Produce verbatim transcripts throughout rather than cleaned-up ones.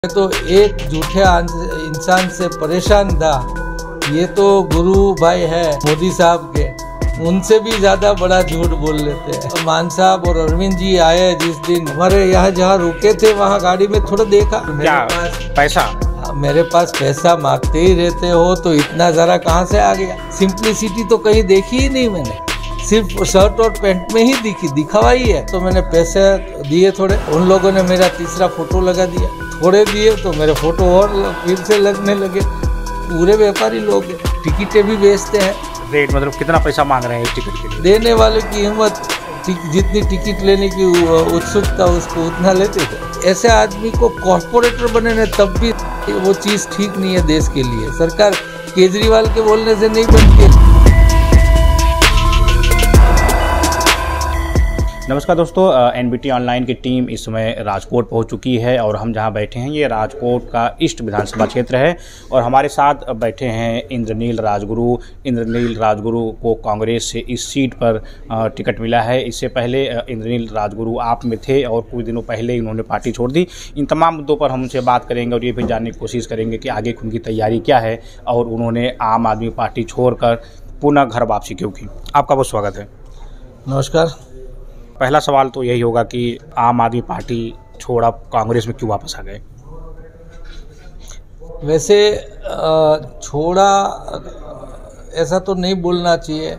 मैं तो एक झूठे इंसान से परेशान था। ये तो गुरु भाई है मोदी साहब के, उनसे भी ज्यादा बड़ा झूठ बोल लेते हैं। मान साहब और अरविंद जी आए जिस दिन हमारे यहाँ जहाँ रुके थे वहाँ गाड़ी में थोड़ा देखा, मेरे क्या पास पैसा मेरे पास पैसा मांगते ही रहते हो तो इतना जरा कहाँ से आ गया। सिंप्लिसिटी तो कहीं देखी ही नहीं मैंने, सिर्फ शर्ट और पैंट में ही दिखी दिखावा ही है। तो मैंने पैसे दिए थोड़े, उन लोगों ने मेरा तीसरा फोटो लगा दिया, थोड़े दिए तो मेरे फोटो और फिर से लगने लगे। पूरे व्यापारी लोग टिकटें भी बेचते हैं। रेट मतलब कितना पैसा मांग रहे हैं इस टिकट के लिए? देने वाले की हिम्मत, जितनी टिकट लेने की उत्सुकता उसको उतना लेते थे। ऐसे आदमी को कॉर्पोरेटर बने तब भी वो चीज़ ठीक नहीं है देश के लिए। सरकार केजरीवाल के बोलने से नहीं बनती। नमस्कार दोस्तों, एनबीटी ऑनलाइन की टीम इस समय राजकोट पहुंच चुकी है और हम जहां बैठे हैं ये राजकोट का ईस्ट विधानसभा क्षेत्र है और हमारे साथ बैठे हैं इंद्रनील राजगुरु। इंद्रनील राजगुरु को कांग्रेस से इस सीट पर टिकट मिला है। इससे पहले इंद्रनील राजगुरु आप में थे और कुछ दिनों पहले इन्होंने पार्टी छोड़ दी। इन तमाम मुद्दों पर हम उनसे बात करेंगे और ये भी जानने की कोशिश करेंगे कि आगे उनकी तैयारी क्या है और उन्होंने आम आदमी पार्टी छोड़कर पुनः घर वापसी क्यों की। आपका बहुत स्वागत है। नमस्कार। पहला सवाल तो यही होगा कि आम आदमी पार्टी छोड़ आप कांग्रेस में क्यों वापस आ गए? वैसे छोड़ा ऐसा तो नहीं बोलना चाहिए,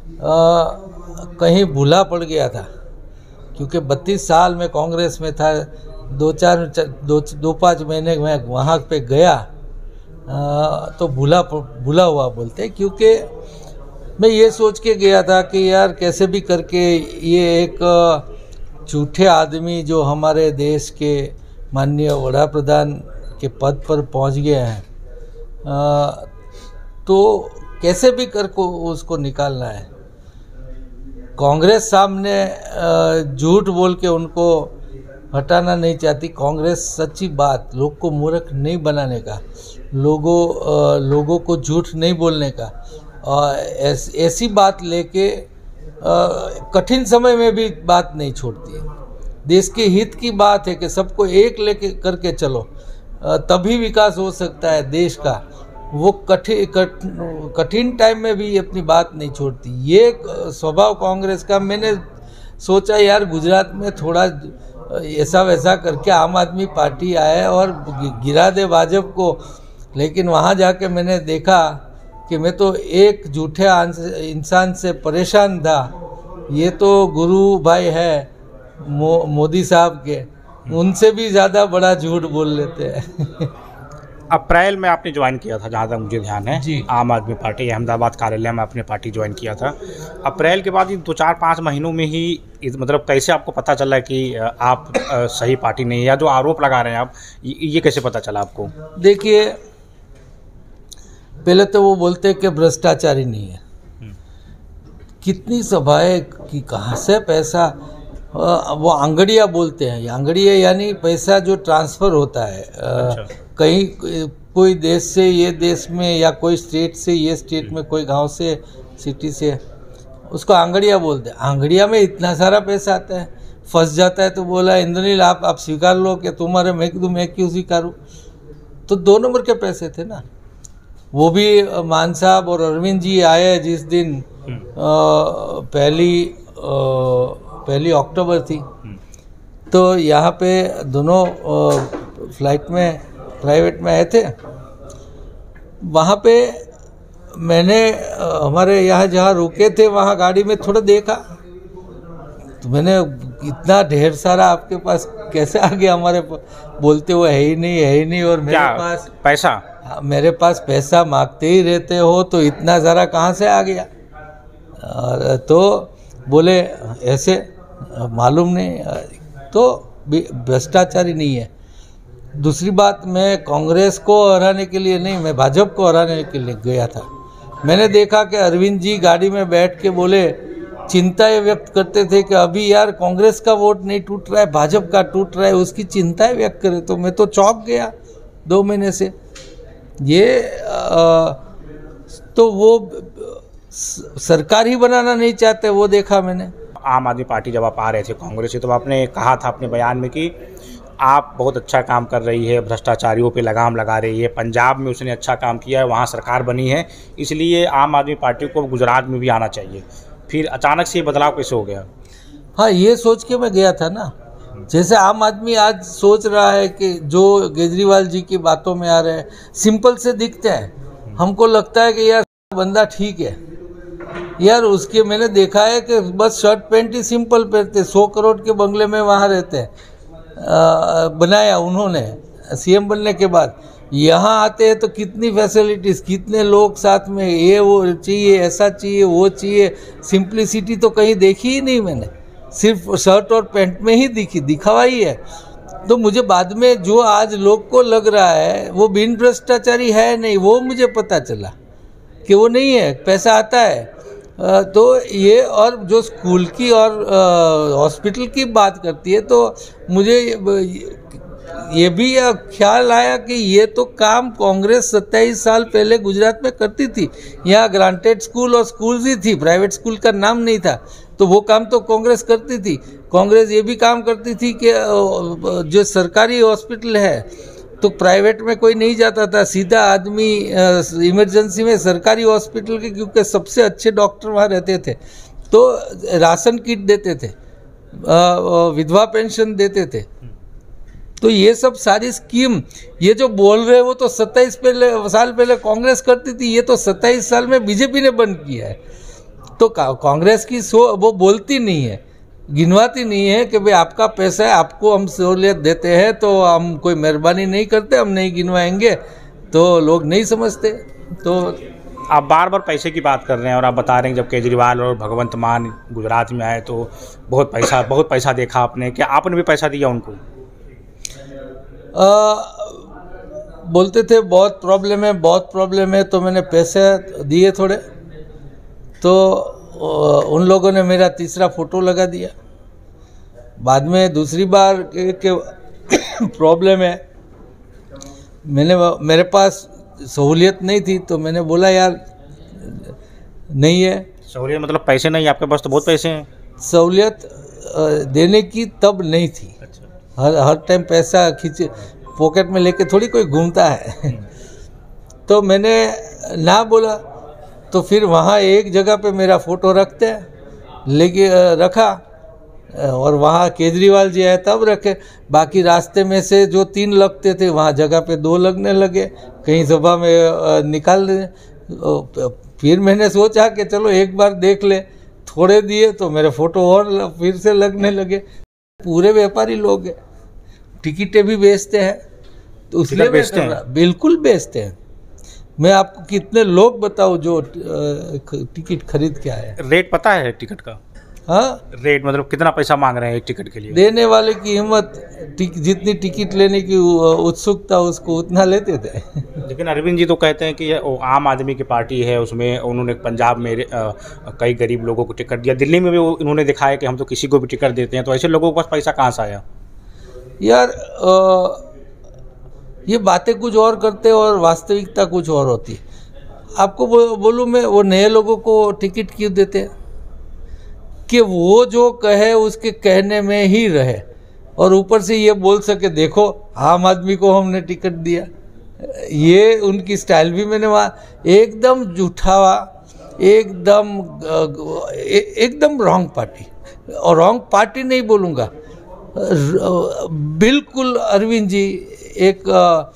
कहीं भूला पड़ गया था क्योंकि बत्तीस साल में कांग्रेस में था। दो चार दो दो पाँच महीने में वहाँ पे गया आ, तो भूला भूला हुआ बोलते, क्योंकि मैं ये सोच के गया था कि यार कैसे भी करके ये एक झूठे आदमी जो हमारे देश के माननीय वड़ा प्रधान के पद पर पहुंच गए हैं, तो कैसे भी करके उसको निकालना है। कांग्रेस सामने झूठ बोल के उनको हटाना नहीं चाहती। कांग्रेस सच्ची बात, लोग को मूर्ख नहीं बनाने का, लोगों लोगों को झूठ नहीं बोलने का, ऐस, ऐसी बात लेके कठिन समय में भी बात नहीं छोड़ती है। देश के हित की बात है कि सबको एक लेके करके चलो, तभी विकास हो सकता है देश का। वो कठिन कठिन टाइम में भी अपनी बात नहीं छोड़ती। ये स्वभाव कांग्रेस का। मैंने सोचा यार गुजरात में थोड़ा ऐसा वैसा करके आम आदमी पार्टी आए और गिरा दे भाजपा को, लेकिन वहाँ जाके मैंने देखा कि मैं तो एक झूठे इंसान से परेशान था। ये तो गुरु भाई है मो, मोदी साहब के, उनसे भी ज़्यादा बड़ा झूठ बोल लेते हैं। अप्रैल में आपने ज्वाइन किया था, जहाँ तक मुझे ध्यान है जी, आम आदमी पार्टी अहमदाबाद कार्यालय में आपने पार्टी ज्वाइन किया था। अप्रैल के बाद दो चार पाँच महीनों में ही मतलब कैसे आपको पता चला कि आप सही पार्टी नहीं है, या जो आरोप लगा रहे हैं आप, ये कैसे पता चला आपको? देखिए, पहले तो वो बोलते हैं कि भ्रष्टाचारी नहीं है। कितनी सभाएं कि कहाँ से पैसा, वो आंगड़िया बोलते हैं। आंगड़िया यानी पैसा जो ट्रांसफ़र होता है। अच्छा। कहीं कोई देश से ये देश में, या कोई स्टेट से ये स्टेट में, कोई गांव से सिटी से, उसको आंगड़िया बोलते हैं। आंगड़िया में इतना सारा पैसा आता है, फंस जाता है। तो बोला इंद्रनील आप आप स्वीकार लो कि तुम्हारे, मैं क्यों मैं क्यों स्वीकारूँ। तो दो नंबर के पैसे थे ना। वो भी मान साहब और अरविंद जी आए जिस दिन आ, पहली आ, पहली अक्टूबर थी, तो यहाँ पे दोनों आ, फ्लाइट में प्राइवेट में आए थे। वहाँ पे मैंने आ, हमारे यहाँ जहाँ रुके थे वहाँ गाड़ी में थोड़ा देखा, तो मैंने इतना ढेर सारा आपके पास कैसे आ गया हमारे, बोलते हुए है ही नहीं है ही नहीं। और मेरे पास पैसा मेरे पास पैसा मांगते ही रहते हो तो इतना ज़रा कहाँ से आ गया। और तो बोले ऐसे मालूम नहीं, तो भ्रष्टाचारी नहीं है। दूसरी बात, मैं कांग्रेस को हराने के लिए नहीं, मैं भाजपा को हराने के लिए गया था। मैंने देखा कि अरविंद जी गाड़ी में बैठ के बोले, चिंताएं व्यक्त करते थे कि अभी यार कांग्रेस का वोट नहीं टूट रहा है, भाजपा का टूट रहा है, उसकी चिंताएं व्यक्त करे। तो मैं तो चौंक गया दो महीने से। ये आ, तो वो सरकार ही बनाना नहीं चाहते, वो देखा मैंने। आम आदमी पार्टी जब आप आ रहे थे कांग्रेस से, तो आपने कहा था अपने बयान में कि आप बहुत अच्छा काम कर रही है, भ्रष्टाचारियों पे लगाम लगा रही है। पंजाब में उसने अच्छा काम किया है, वहाँ सरकार बनी है, इसलिए आम आदमी पार्टी को गुजरात में भी आना चाहिए। फिर अचानक से ये बदलाव कैसे हो गया? हाँ, ये सोच के मैं गया था ना। जैसे आम आदमी आज सोच रहा है कि जो केजरीवाल जी की बातों में आ रहे हैं, सिंपल से दिखते हैं, हमको लगता है कि यार बंदा ठीक है यार। उसके मैंने देखा है कि बस शर्ट पैंट ही सिंपल पहनते, सौ करोड़ के बंगले में वहाँ रहते हैं, बनाया उन्होंने सीएम बनने के बाद। यहाँ आते हैं तो कितनी फैसिलिटीज़, कितने लोग साथ में, ये वो चाहिए, ऐसा चाहिए, वो चाहिए। सिंप्लिसिटी तो कहीं देखी ही नहीं मैंने, सिर्फ शर्ट और पैंट में ही दिखी, दिखावा ही है। तो मुझे बाद में जो आज लोग को लग रहा है वो बिन भ्रष्टाचारी है नहीं, वो मुझे पता चला कि वो नहीं है, पैसा आता है। तो ये, और जो स्कूल की और हॉस्पिटल की बात करती है, तो मुझे ये भी ख्याल आया कि ये तो काम कांग्रेस सत्ताईस साल पहले गुजरात में करती थी। यहाँ ग्रांटेड स्कूल और स्कूल्स ही थी, प्राइवेट स्कूल का नाम नहीं था। तो वो काम तो कांग्रेस करती थी। कांग्रेस ये भी काम करती थी कि जो सरकारी हॉस्पिटल है तो प्राइवेट में कोई नहीं जाता था, सीधा आदमी इमरजेंसी में सरकारी हॉस्पिटल के, क्योंकि सबसे अच्छे डॉक्टर वहाँ रहते थे। तो राशन किट देते थे, विधवा पेंशन देते थे। तो ये सब सारी स्कीम, ये जो बोल रहे हैं वो तो सत्ताईस पहले साल पहले कांग्रेस करती थी, ये तो सत्ताईस साल में बीजेपी ने बंद किया है। तो कांग्रेस की सो वो बोलती नहीं है, गिनवाती नहीं है कि भाई आपका पैसा है, आपको हम सहूलियत देते हैं तो हम कोई मेहरबानी नहीं करते, हम नहीं गिनवाएंगे, तो लोग नहीं समझते। तो आप बार बार पैसे की बात कर रहे हैं और आप बता रहे हैं जब केजरीवाल और भगवंत मान गुजरात में आए तो बहुत पैसा बहुत पैसा देखा आपने, क्या आपने भी पैसा दिया उनको? आ, बोलते थे बहुत प्रॉब्लम है, बहुत प्रॉब्लम है, तो मैंने पैसे दिए थोड़े। तो उन लोगों ने मेरा तीसरा फोटो लगा दिया। बाद में दूसरी बार के प्रॉब्लम है, मैंने मेरे पास सहूलियत नहीं थी, तो मैंने बोला यार नहीं है सहूलियत। मतलब पैसे नहीं, आपके पास तो बहुत पैसे हैं। सहूलियत देने की तब नहीं थी। अच्छा। हर हर टाइम पैसा खींच पॉकेट में लेके थोड़ी कोई घूमता है। तो मैंने ना बोला, तो फिर वहाँ एक जगह पे मेरा फ़ोटो रखते हैं, लेके रखा, और वहाँ केजरीवाल जी आए तब रखे। बाकी रास्ते में से जो तीन लगते थे वहाँ जगह पे दो लगने लगे, कहीं सभा में निकाल दे। फिर मैंने सोचा कि चलो एक बार देख ले, थोड़े दिए तो मेरे फ़ोटो और फिर से लगने लगे। पूरे व्यापारी लोग हैं, टिकटें भी बेचते हैं, तो उसलिए बेचते हैं, बिल्कुल बेचते हैं। मैं आपको कितने लोग बताऊं जो टिकट खरीद के आए। रेट पता है टिकट का? हाँ, रेट मतलब कितना पैसा मांग रहे हैं एक टिकट के लिए? देने वाले की हिम्मत, जितनी टिकट लेने की उत्सुकता उसको उतना लेते थे। लेकिन अरविंद जी तो कहते हैं कि ये आम आदमी की पार्टी है, उसमें उन्होंने पंजाब में आ, कई गरीब लोगों को टिकट दिया, दिल्ली में भी उन्होंने दिखाया कि हम तो किसी को भी टिकट देते हैं। तो ऐसे लोगों के पास पैसा कहाँ से आया? यार आ, ये बातें कुछ और करते और वास्तविकता कुछ और होती है। आपको बो, बोलूँ मैं, वो नए लोगों को टिकट क्यों देते हैं कि वो जो कहे उसके कहने में ही रहे, और ऊपर से ये बोल सके देखो आम आदमी को हमने टिकट दिया। ये उनकी स्टाइल भी मैंने वहाँ एकदम झूठावा, एकदम एकदम रॉन्ग पार्टी, और रॉन्ग पार्टी नहीं बोलूँगा, बिल्कुल अरविंद जी एक आ,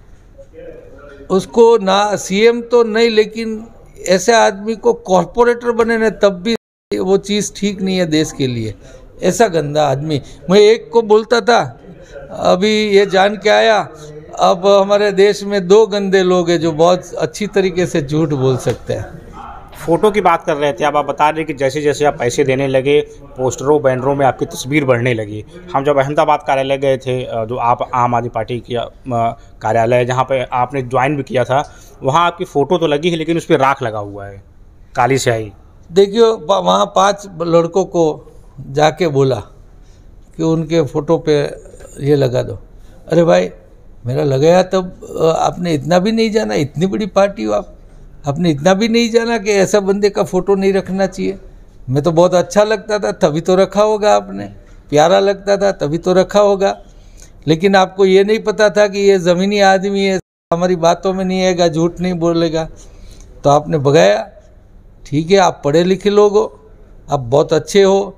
उसको ना सीएम तो नहीं, लेकिन ऐसे आदमी को कॉर्पोरेटर बने ना तब भी वो चीज़ ठीक नहीं है देश के लिए। ऐसा गंदा आदमी। मैं एक को बोलता था, अभी ये जान के आया अब हमारे देश में दो गंदे लोग हैं जो बहुत अच्छी तरीके से झूठ बोल सकते हैं। फ़ोटो की बात कर रहे थे, अब आप बता रहे कि जैसे जैसे आप पैसे देने लगे, पोस्टरों बैनरों में आपकी तस्वीर बढ़ने लगी। हम जब अहमदाबाद कार्यालय गए थे, जो आप आम आदमी पार्टी की कार्यालय जहाँ पे आपने ज्वाइन भी किया था, वहाँ आपकी फ़ोटो तो लगी है लेकिन उस पर राख लगा हुआ है, काली स्याही। देखियो, वहाँ पांच लड़कों को जाके बोला कि उनके फ़ोटो पे ये लगा दो। अरे भाई, मेरा लगाया तब आपने इतना भी नहीं जाना, इतनी बड़ी पार्टी हो आप, आपने इतना भी नहीं जाना कि ऐसा बंदे का फ़ोटो नहीं रखना चाहिए। मैं तो बहुत अच्छा लगता था तभी तो रखा होगा आपने, प्यारा लगता था तभी तो रखा होगा। लेकिन आपको ये नहीं पता था कि ये ज़मीनी आदमी है, हमारी बातों में नहीं आएगा, झूठ नहीं बोलेगा, तो आपने भगाया। ठीक है, आप पढ़े लिखे लोग हो, आप बहुत अच्छे हो,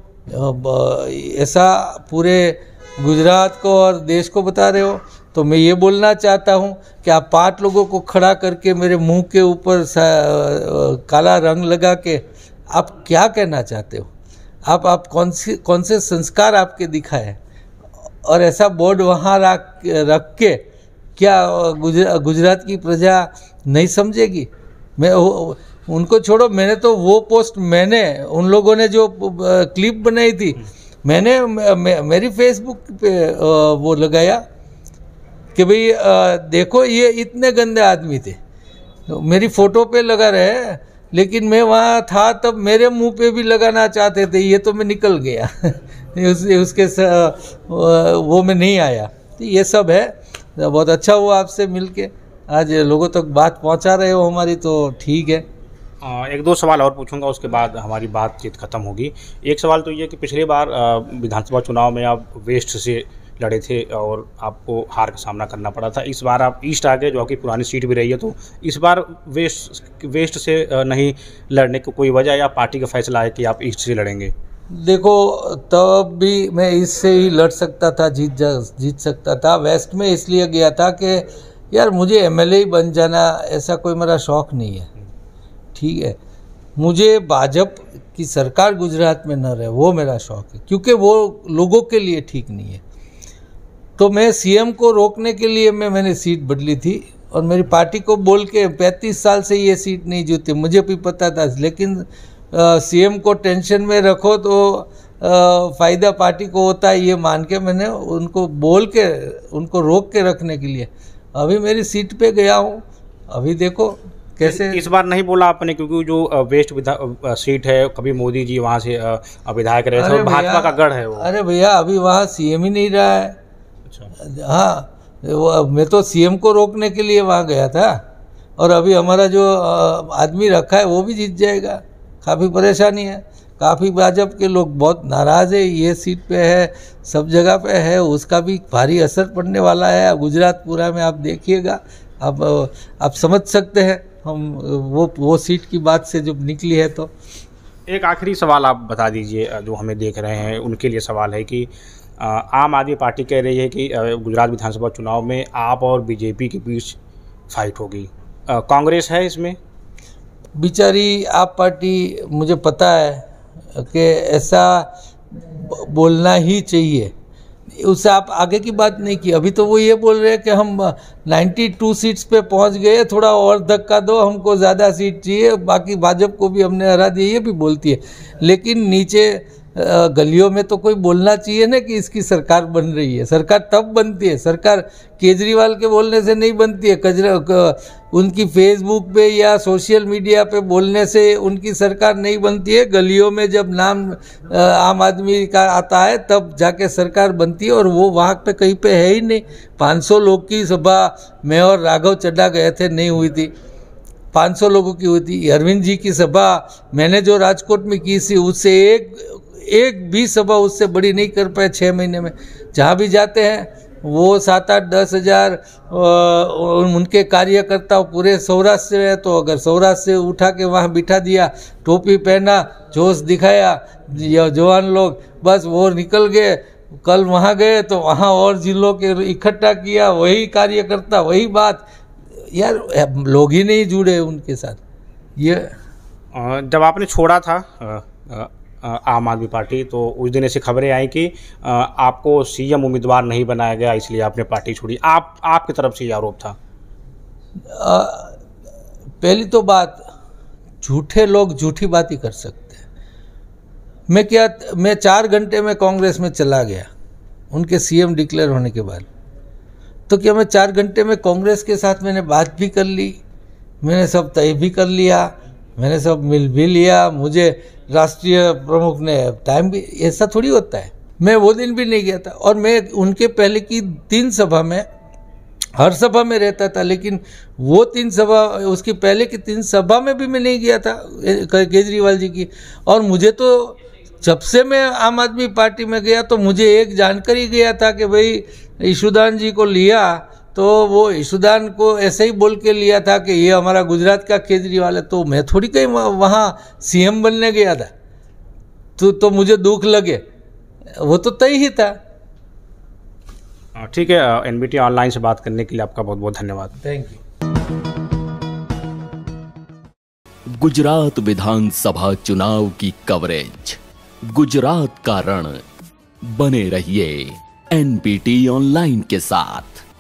ऐसा पूरे गुजरात को और देश को बता रहे हो। तो मैं ये बोलना चाहता हूँ कि आप पांच लोगों को खड़ा करके मेरे मुंह के ऊपर काला रंग लगा के आप क्या कहना चाहते हो? आप आप कौन सी कौन से संस्कार आपके दिखाए, और ऐसा बोर्ड वहाँ रख रख के क्या गुजरा, गुजरात की प्रजा नहीं समझेगी? मैं उनको छोड़ो, मैंने तो वो पोस्ट, मैंने उन लोगों ने जो क्लिप बनाई थी, मैंने मे, मेरी फेसबुक पे वो लगाया कि भाई देखो ये इतने गंदे आदमी थे, तो मेरी फ़ोटो पे लगा रहे, लेकिन मैं वहाँ था तब मेरे मुंह पे भी लगाना चाहते थे, ये तो मैं निकल गया उस, उसके स, वो में नहीं आया। तो ये सब है, बहुत अच्छा हुआ आपसे मिलके, आज लोगों तक बात पहुँचा रहे हो हमारी, तो ठीक है। एक दो सवाल और पूछूंगा, उसके बाद हमारी बातचीत खत्म होगी। एक सवाल तो ये कि पिछली बार विधानसभा चुनाव में आप वेस्ट से लड़े थे और आपको हार का सामना करना पड़ा था। इस बार आप ईस्ट आ गए, जो आपकी पुरानी सीट भी रही है, तो इस बार वेस्ट वेस्ट से नहीं लड़ने की कोई वजह या पार्टी का फैसला है कि आप ईस्ट से लड़ेंगे? देखो, तब भी मैं इससे ही लड़ सकता था, जीत जा जीत सकता था। वेस्ट में इसलिए गया था कि यार मुझे एमएलए ही बन जाना, ऐसा कोई मेरा शौक़ नहीं है। ठीक है, मुझे भाजपा की सरकार गुजरात में न रहे, वो मेरा शौक़ है, क्योंकि वो लोगों के लिए ठीक नहीं है। तो मैं सीएम को रोकने के लिए मैं मैंने सीट बदली थी, और मेरी पार्टी को बोल के पैंतीस साल से ये सीट नहीं जीती, मुझे भी पता था, लेकिन सीएम को टेंशन में रखो तो फ़ायदा पार्टी को होता है, ये मान के मैंने उनको बोल के उनको रोक के रखने के लिए अभी मेरी सीट पे गया हूँ। अभी देखो कैसे। इस बार नहीं बोला आपने, क्योंकि जो वेस्ट विधा सीट है, कभी मोदी जी वहाँ से विधायक रहे थे, भाजपा का गढ़ है वो। अरे भैया, अभी वहाँ सीएम ही नहीं रहा है। अच्छा। हाँ, वो मैं तो सीएम को रोकने के लिए वहाँ गया था, और अभी हमारा जो आदमी रखा है वो भी जीत जाएगा। काफ़ी परेशानी है, काफ़ी भाजपा के लोग बहुत नाराज़ है, ये सीट पे है, सब जगह पे है, उसका भी भारी असर पड़ने वाला है गुजरात पूरा में। आप देखिएगा, आप आप समझ सकते हैं हम वो वो सीट की बात से जब निकली है। तो एक आखिरी सवाल आप बता दीजिए, जो हमें देख रहे हैं उनके लिए सवाल है कि आम आदमी पार्टी कह रही है कि गुजरात विधानसभा चुनाव में आप और बीजेपी के बीच फाइट होगी, कांग्रेस है इसमें? बेचारी आप पार्टी, मुझे पता है कि ऐसा बोलना ही चाहिए, उससे आप आगे की बात नहीं की। अभी तो वो ये बोल रहे हैं कि हम बानवे सीट्स पे पहुंच गए, थोड़ा और धक्का दो, हमको ज़्यादा सीट चाहिए, बाकी भाजपा को भी हमने हरा दिया, ये भी बोलती है। लेकिन नीचे गलियों में तो कोई बोलना चाहिए ना कि इसकी सरकार बन रही है। सरकार तब बनती है, सरकार केजरीवाल के बोलने से नहीं बनती है, कजरा उनकी फेसबुक पे या सोशल मीडिया पे बोलने से उनकी सरकार नहीं बनती है। गलियों में जब नाम आम आदमी का आता है तब जाके सरकार बनती है, और वो वहाँ पे कहीं पे है ही नहीं। पाँच सौ लोग की सभा मैं और राघव चड्ढा गए थे, नहीं हुई थी। पाँच सौ लोगों की हुई थी। अरविंद जी की सभा मैंने जो राजकोट में की थी, उससे एक एक भी सभा उससे बड़ी नहीं कर पाए छः महीने में। जहाँ भी जाते हैं वो सात आठ दस हज़ार उनके कार्यकर्ता पूरे सौराष्ट्र से है, तो अगर सौराष्ट्र से उठा के वहाँ बिठा दिया, टोपी पहना, जोश दिखाया, जवान लोग बस वो निकल गए। कल वहाँ गए तो वहाँ और जिलों के इकट्ठा किया, वही कार्यकर्ता, वही बात। यार लोग ही नहीं जुड़े उनके साथ। ये जब आपने छोड़ा था आम आदमी पार्टी, तो उस दिन ऐसी खबरें आई कि आपको सीएम उम्मीदवार नहीं बनाया गया, इसलिए आपने पार्टी छोड़ी। आप आपकी तरफ से ये आरोप था? आ, पहली तो बात, झूठे लोग झूठी बात ही कर सकते हैं। मैं क्या मैं चार घंटे में कांग्रेस में चला गया उनके सीएम डिक्लेयर होने के बाद। तो क्या मैं चार घंटे में कांग्रेस के साथ मैंने बात भी कर ली, मैंने सब तय भी कर लिया, मैंने सब मिल भी लिया, मुझे राष्ट्रीय प्रमुख ने टाइम भी, ऐसा थोड़ी होता है। मैं वो दिन भी नहीं गया था, और मैं उनके पहले की तीन सभा में, हर सभा में रहता था, लेकिन वो तीन सभा, उसकी पहले की तीन सभा में भी मैं नहीं गया था केजरीवाल जी की। और मुझे तो जब से मैं आम आदमी पार्टी में गया तो मुझे एक जानकारी गया था कि भाई ईशुदान जी को लिया तो वो ईशुदान को ऐसे ही बोल के लिया था कि ये हमारा गुजरात का केजरीवाल है, तो मैं थोड़ी कहीं वहाँ सीएम बनने गया था। तो तो मुझे दुख लगे, वो तो तय ही था। ठीक है, एनबीटी ऑनलाइन से बात करने के लिए आपका बहुत बहुत धन्यवाद। Thank you. गुजरात विधानसभा चुनाव की कवरेज, गुजरात का रण, बने रहिए एनबीटी ऑनलाइन के साथ।